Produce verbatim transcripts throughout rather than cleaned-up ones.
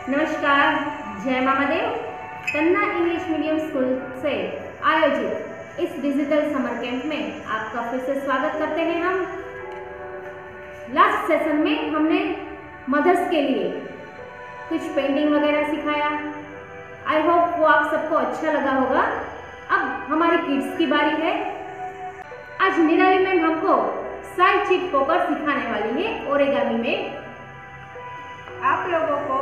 नमस्कार, जय मामादेव। तन्ना English medium school से आयोजित इस डिजिटल समर कैंप में आपका फिर से स्वागत करते हैं। हम लास्ट सेशन में हमने मदर्स के लिए कुछ पेंटिंग वगैरह सिखाया। आई होप वो आप सबको अच्छा लगा होगा। अब हमारी किड्स की बारी है। आज निराली मैम हमको साइड चीट पोकर सिखाने वाली है ओरिगामी में। आप लोगों को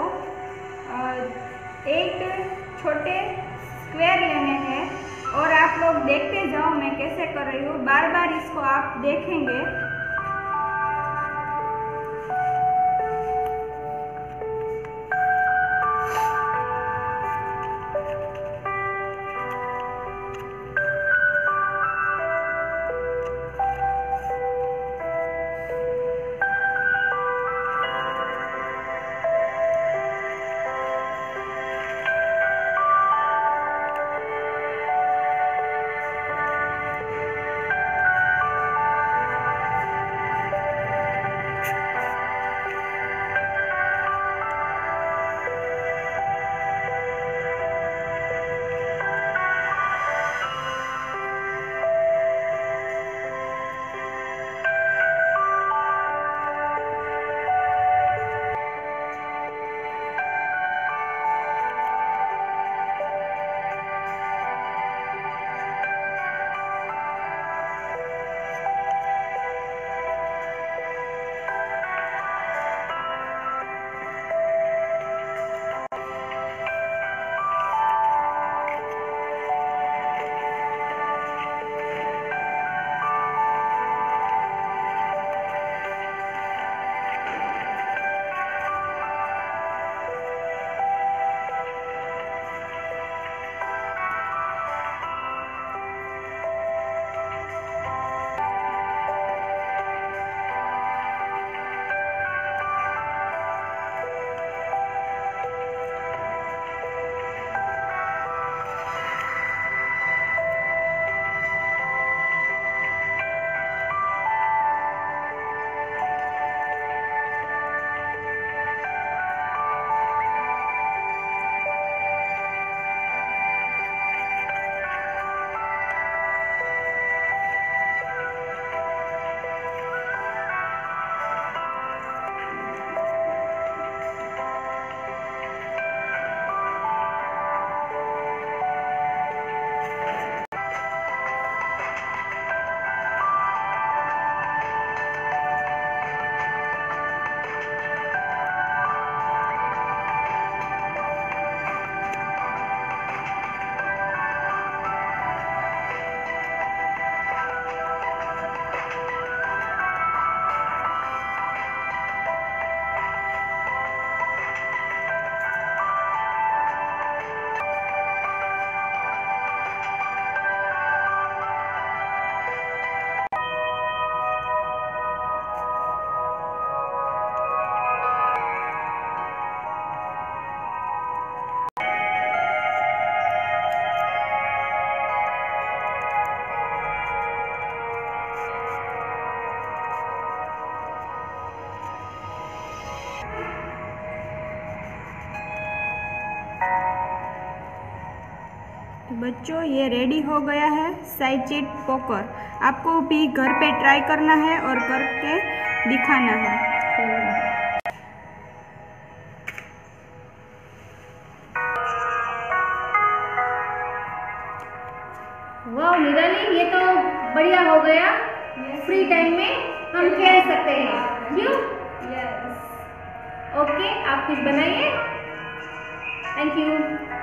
एट छोटे स्क्वायर लेने हैं और आप लोग देखते जाओ मैं कैसे कर रही हूँ। बार बार इसको आप देखेंगे। बच्चों ये रेडी हो गया है साइड चीट पोकर। आपको भी घर पे ट्राई करना है और करके दिखाना है। वाह निराली, ये तो बढ़िया हो गया। फ्री टाइम में हम खेल सकते हैं। क्यों? यस। ओके, आप कुछ बनाइए। Thank you.